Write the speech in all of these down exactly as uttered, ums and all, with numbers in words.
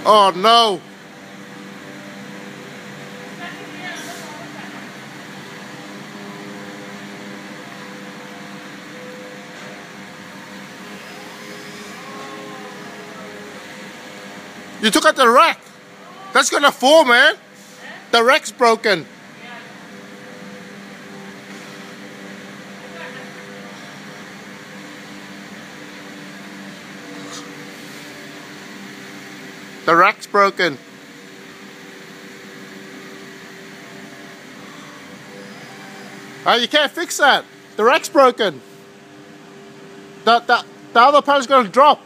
Oh no! You took out the rack. That's gonna fall, man. The rack's broken. The rack's broken. Oh, you can't fix that. The rack's broken. The, the, the other panel's gonna drop.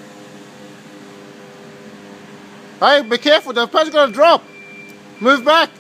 Hey, be careful, the panel's gonna drop. Move back.